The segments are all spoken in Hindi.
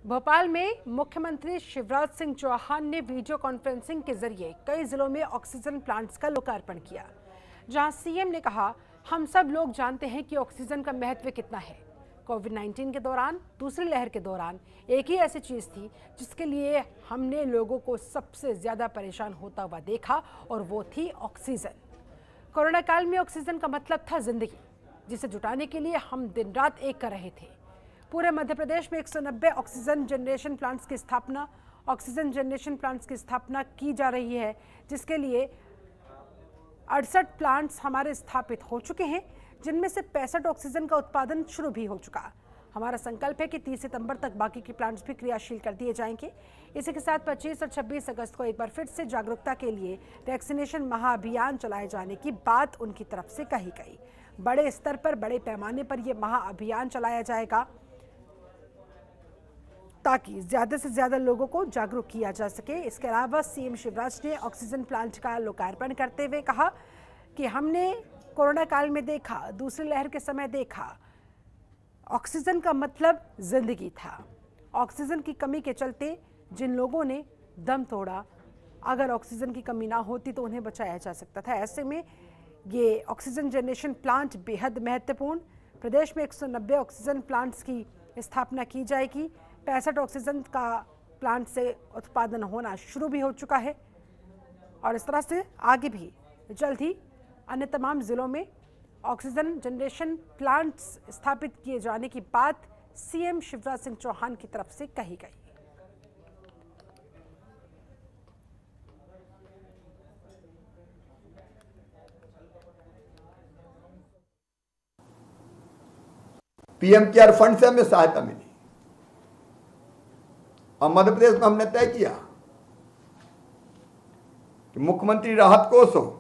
भोपाल में मुख्यमंत्री शिवराज सिंह चौहान ने वीडियो कॉन्फ्रेंसिंग के जरिए कई जिलों में ऑक्सीजन प्लांट्स का लोकार्पण किया, जहां सीएम ने कहा, हम सब लोग जानते हैं कि ऑक्सीजन का महत्व कितना है। कोविड-19 के दौरान, दूसरी लहर के दौरान एक ही ऐसी चीज थी जिसके लिए हमने लोगों को सबसे ज्यादा परेशान होता हुआ देखा और वो थी ऑक्सीजन। कोरोना काल में ऑक्सीजन का मतलब था जिंदगी, जिसे जुटाने के लिए हम दिन रात एक कर रहे थे। पूरे मध्य प्रदेश में 190 ऑक्सीजन जनरेशन प्लांट्स की स्थापना की जा रही है, जिसके लिए 68 प्लांट्स हमारे स्थापित हो चुके हैं, जिनमें से 65 ऑक्सीजन का उत्पादन शुरू भी हो चुका। हमारा संकल्प है कि 30 सितंबर तक बाकी के प्लांट्स भी क्रियाशील कर दिए जाएंगे। इसी के साथ 25 और 26 अगस्त को एक बार फिर से जागरूकता के लिए वैक्सीनेशन महाअभियान चलाए जाने की बात उनकी तरफ से कही गई। बड़े स्तर पर, बड़े पैमाने पर यह महाअभियान चलाया जाएगा ताकि ज्यादा से ज्यादा लोगों को जागरूक किया जा सके। इसके अलावा सीएम शिवराज ने ऑक्सीजन प्लांट का लोकार्पण करते हुए कहा कि हमने कोरोना काल में देखा, दूसरी लहर के समय देखा, ऑक्सीजन का मतलब जिंदगी था। ऑक्सीजन की कमी के चलते जिन लोगों ने दम तोड़ा, अगर ऑक्सीजन की कमी ना होती तो उन्हें बचाया जा सकता था। ऐसे में ये ऑक्सीजन जनरेशन प्लांट बेहद महत्वपूर्ण। प्रदेश में 190 ऑक्सीजन प्लांट्स की स्थापना की जाएगी। 65 ऑक्सीजन का प्लांट से उत्पादन होना शुरू भी हो चुका है और इस तरह से आगे भी जल्द ही अन्य तमाम जिलों में ऑक्सीजन जनरेशन प्लांट्स स्थापित किए जाने की बात सीएम शिवराज सिंह चौहान की तरफ से कही गई। पीएम केयर फंड से हमें सहायता मिली और मध्य प्रदेश में हमने तय किया कि मुख्यमंत्री राहत कोष हो,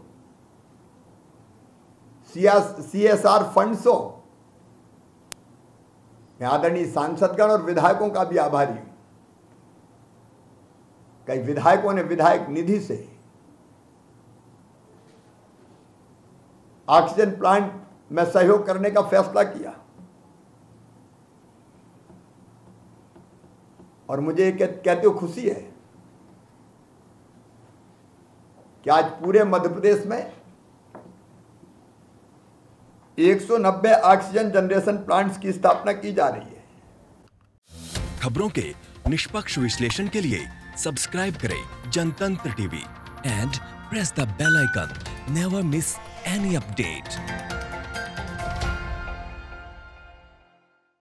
सीएसआर फंड्स हो। मैं आदरणीय सांसदगण और विधायकों का भी आभारी हूं। कई विधायकों ने विधायक निधि से ऑक्सीजन प्लांट में सहयोग करने का फैसला किया और मुझे कहते हुए खुशी है कि आज पूरे मध्य प्रदेश में 190 ऑक्सीजन जनरेशन प्लांट्स की स्थापना की जा रही है। खबरों के निष्पक्ष विश्लेषण के लिए सब्सक्राइब करें Jantantra TV and press the bell icon. Never miss any update.